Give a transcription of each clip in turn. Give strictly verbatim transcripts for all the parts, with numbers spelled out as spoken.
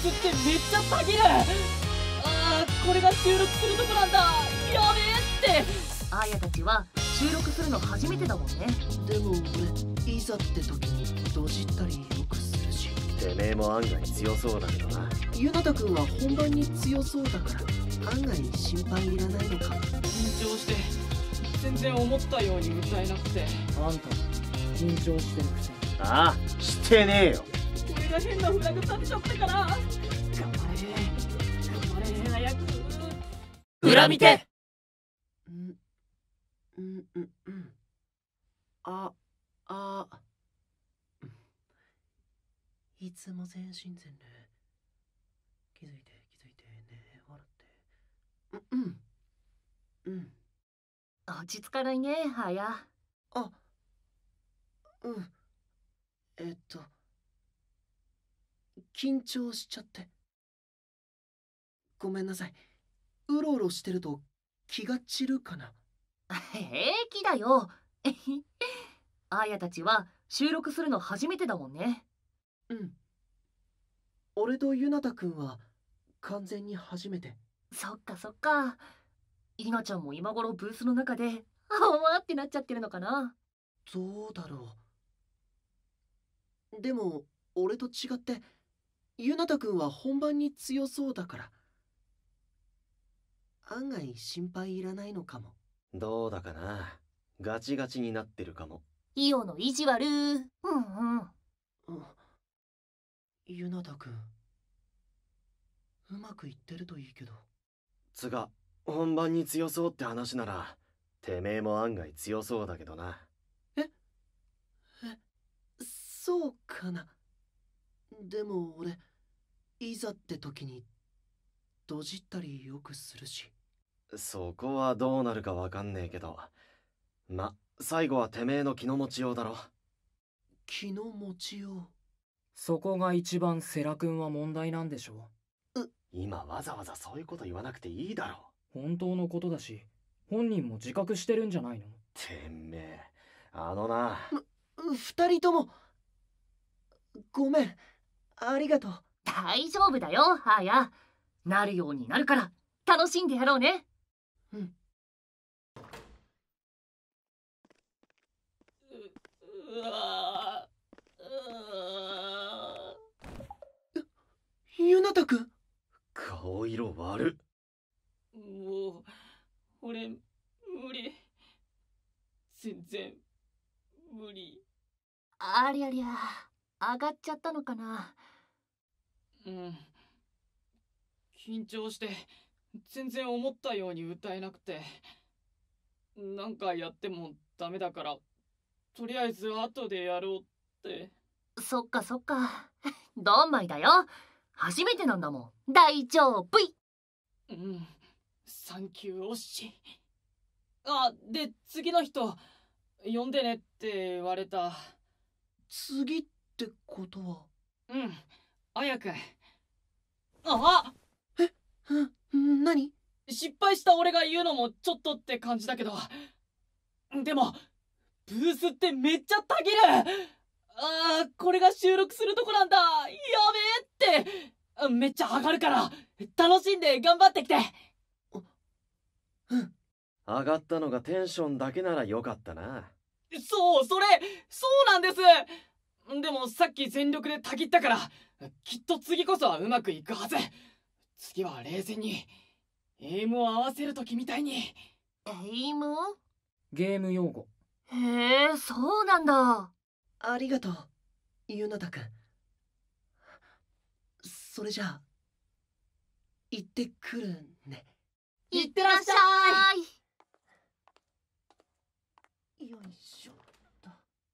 スってめっちゃたぎる。あー、これが収録するとこなんだ。やべえって。 アヤたちは収録するの初めてだもんね。 でも俺いざって時にドジったりよくするし。 てめえも案外強そうだけどな。 ユナタ君は本番に強そうだから案外心配いらないのかも。 緊張して全然思ったように歌えなくて。 あんた緊張してるくせに。 ああ、してねえよ。 これが変なフラグ立てちゃったから。頑張れ頑張れ早く。 裏見て。 うんうんうんうんああいつも全身全霊気づいて気づいてね笑ってうんうんうん落ち着かないね、アヤ。 あうんえっと緊張しちゃってごめんなさい。うろうろしてると気が散るかな。 平気だよ。アヤたちは収録するの初めてだもんね。 うん。俺とユナタ君は完全に初めて。 そっかそっか。イナちゃんも今頃ブースの中であわってなっちゃってるのかな。 どうだろう。でも俺と違ってユナタ君は本番に強そうだから案外心配いらないのかも。 どうだかな。ガチガチになってるかも。 イオの意地悪。うんうん。 ユナタ君うまくいってるといいけど。 つが本番に強そうって話ならてめえも案外強そうだけどな。 ええそうかな。でも俺いざって時にドジったりよくするし。 そこはどうなるかわかんねえけど、ま、最後はてめえの気の持ちようだろ。 気の持ちよう。 そこが一番セラ君は問題なんでしょう。 今わざわざそういうこと言わなくていいだろ。 本当のことだし本人も自覚してるんじゃないの。 てめえ、あのな。 二人ともごめん。ありがとう。 大丈夫だよ、アヤ。なるようになるから楽しんでやろうね。 うん。 うわユナタ君顔色悪っ。もう俺無理。全然無理。 ありゃりゃ上がっちゃったのかな。 うん。緊張して全然思ったように歌えなくて、なんかやってもダメだからとりあえず後でやろうって。 そっかそっか。どんまいだよ。初めてなんだもん。大丈夫い。 うん。サンキューおっし。あ、で次の人呼んでねって言われた。 次ってことは。 うん。あやくん。あえん何失敗した俺が言うのもちょっとって感じだけど、でもブースってめっちゃたぎる。あー、これが収録するとこなんだ。やべえって。めっちゃ上がるから楽しんで頑張ってきて。 うん。 上がったのがテンションだけならよかったな。 そう、それそうなんです。でもさっき全力でたぎったからきっと次こそはうまくいくはず。次は冷静にエイムを合わせる時みたいに。 エイム？ ゲーム用語。 へえ、そうなんだ。 ありがとうユナタ君。それじゃあ行ってくるね。 いってらっしゃい。 よいしょっと。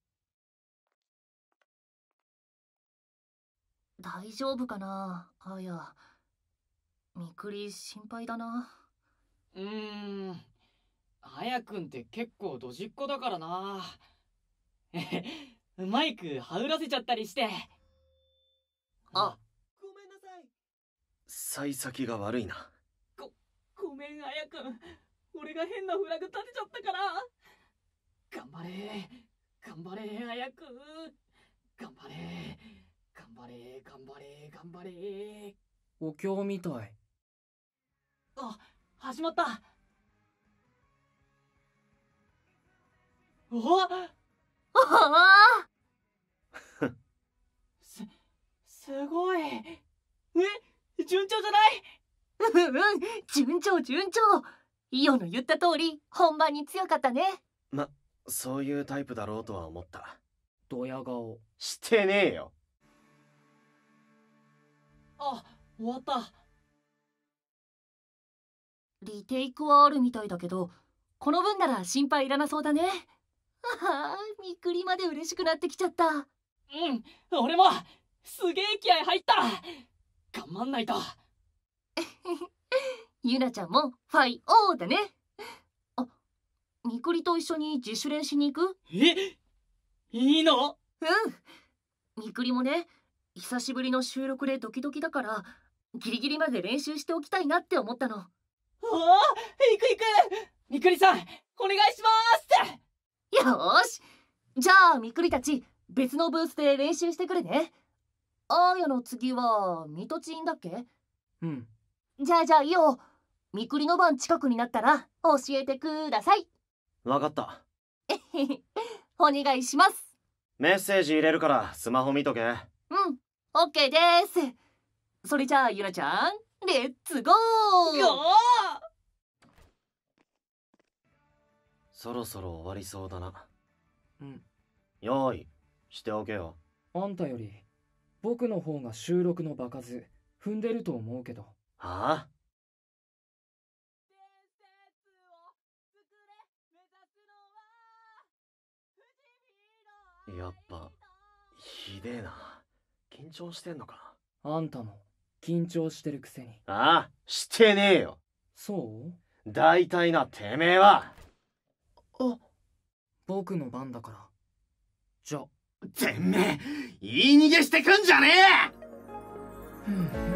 大丈夫かな、あや。みくり心配だな。 うーん、あやくんって結構ドジっ子だからな。マイクはうらせちゃったりして。 あ、 ごめんなさい。 幸先が悪いな。 ご、ごめんあやくん。俺が変なフラグ立てちゃったから。頑張れ頑張れあやくん。頑張れ頑頑張れ頑張れ頑張れ。 お経みたい。 あ、始まった。おっ、 あすすごい。え、順調じゃない？ あ、うんうん、順調順調。イオの言った通り本番に強かったね。 ま、そういうタイプだろうとは思った。 ドヤ顔。 してねえよ。 あ、終わった。 リテイクはあるみたいだけど、この分なら心配いらなそうだね。ああ、みくりまで嬉しくなってきちゃった。 うん、俺もすげえ気合入った。頑張んないと。 ゆなちゃんもファイオーだね。あ、みくりと一緒に自主練しに行く？ え、いいの？ うん。みくりもね、久しぶりの収録でドキドキだからギリギリまで練習しておきたいなって思ったの。 ああ、行く行く。みくりさん、お願いしますって。 よーし、じゃあみくりたち別のブースで練習してくれね。あーやの次はミトチンだっけ？ うん。 じゃあじゃあいいよ。みくりの番近くになったら教えてください。 わかった。 お願いします。 メッセージ入れるからスマホ見とけ。 うん、オッケーです。それじゃあゆなちゃん、レッツゴー。 ゴー。 そろそろ終わりそうだな。 うん。 用意しておけよ。 あんたより僕の方が収録の場数踏んでると思うけど。 はあ？やっぱひでえな。緊張してんのか？ あんたも緊張してるくせに。 ああ、してねえよ。 そう？ 大体な、てめえは。 あ、 僕の番だから。じゃ。 てめえ言い逃げしてくんじゃねえ。 うん。